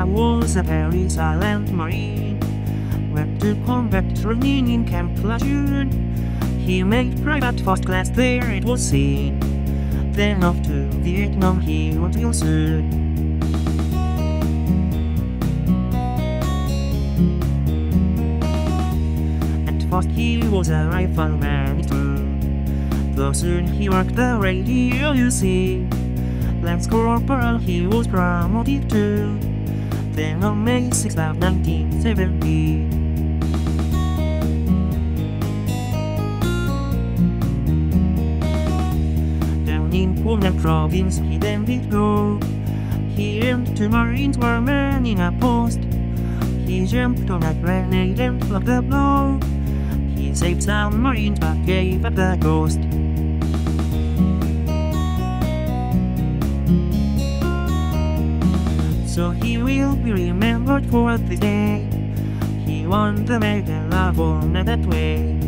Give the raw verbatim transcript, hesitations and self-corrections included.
Howe was a very silent Marine. Went to combat training in Camp Lejeune. He made private first class there, it was seen. Then off to Vietnam he went real soon. First he was a rifleman too, though soon he worked the radio, you see. Lance Corporal he was promoted to, then on May sixth of nineteen seventy. Down in Quang Nam Province he then did go. He and two Marines were manning a post. He jumped on a grenade and plugged the blow. He saved some Marines but gave up the ghost. So he will be remembered for this day. He won the medal of honor that way.